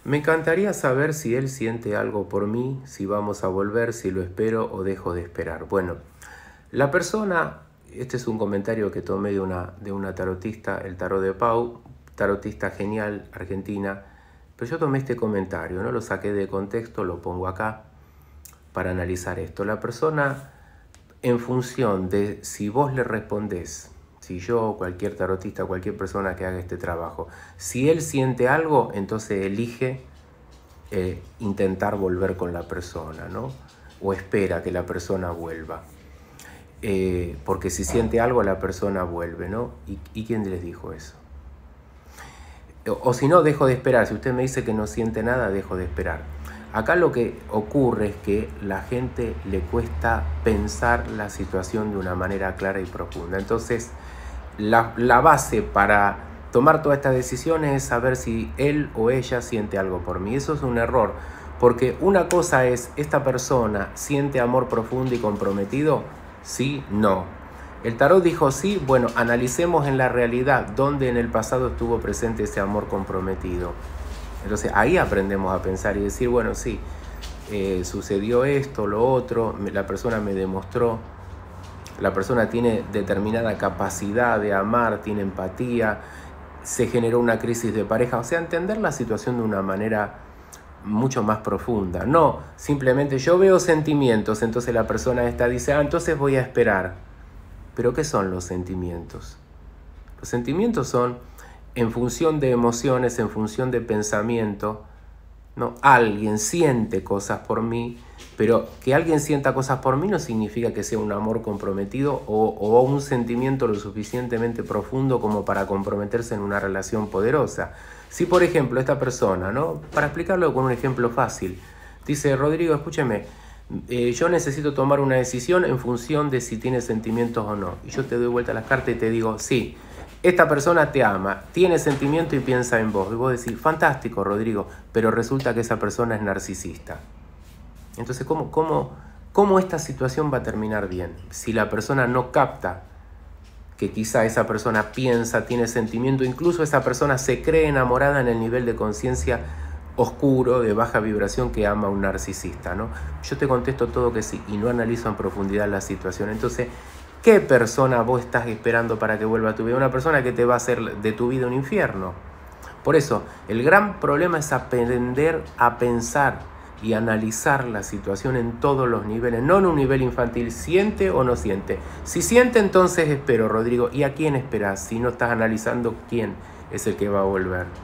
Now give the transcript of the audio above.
Me encantaría saber si él siente algo por mí, si vamos a volver, si lo espero o dejo de esperar. Bueno, la persona, este es un comentario que tomé de una tarotista, el tarot de Pau, tarotista genial, argentina, pero yo tomé este comentario, no lo saqué de contexto, lo pongo acá para analizar esto. La persona, en función de si vos le respondés, si yo, cualquier tarotista, cualquier persona que haga este trabajo, si él siente algo, entonces elige intentar volver con la persona, ¿no? O espera que la persona vuelva. Porque si siente algo, la persona vuelve, ¿no? ¿Y quién les dijo eso? O si no, dejo de esperar. Si usted me dice que no siente nada, dejo de esperar. Acá lo que ocurre es que la gente le cuesta pensar la situación de una manera clara y profunda. Entonces, la base para tomar todas estas decisiones es saber si él o ella siente algo por mí. Eso es un error, porque una cosa es, ¿esta persona siente amor profundo y comprometido? Sí, no. El tarot dijo sí, bueno, analicemos en la realidad dónde en el pasado estuvo presente ese amor comprometido. Entonces ahí aprendemos a pensar y decir, bueno, sí, sucedió esto, lo otro, la persona me demostró, la persona tiene determinada capacidad de amar, tiene empatía, se generó una crisis de pareja, o sea, entender la situación de una manera mucho más profunda. No, simplemente yo veo sentimientos, entonces la persona esta dice, entonces voy a esperar. ¿Pero qué son los sentimientos? Los sentimientos son en función de emociones, en función de pensamiento, ¿no? Alguien siente cosas por mí, pero que alguien sienta cosas por mí no significa que sea un amor comprometido o un sentimiento lo suficientemente profundo como para comprometerse en una relación poderosa. Si, por ejemplo, esta persona, ¿no? Para explicarlo con un ejemplo fácil, dice, Rodrigo, escúcheme, yo necesito tomar una decisión en función de si tiene sentimientos o no. Y yo te doy vuelta a las cartas y te digo, sí, esta persona te ama, tiene sentimiento y piensa en vos. Y vos decís, fantástico, Rodrigo, pero resulta que esa persona es narcisista. Entonces, ¿cómo esta situación va a terminar bien? Si la persona no capta que quizá esa persona piensa, tiene sentimiento, incluso esa persona se cree enamorada en el nivel de conciencia oscuro, de baja vibración que ama a un narcisista, ¿no? Yo te contesto todo que sí y no analizo en profundidad la situación. Entonces, ¿qué persona vos estás esperando para que vuelva a tu vida? Una persona que te va a hacer de tu vida un infierno. Por eso, el gran problema es aprender a pensar y analizar la situación en todos los niveles, no en un nivel infantil, ¿siente o no siente? Si siente, entonces espero, Rodrigo. ¿Y a quién esperás si no estás analizando quién es el que va a volver?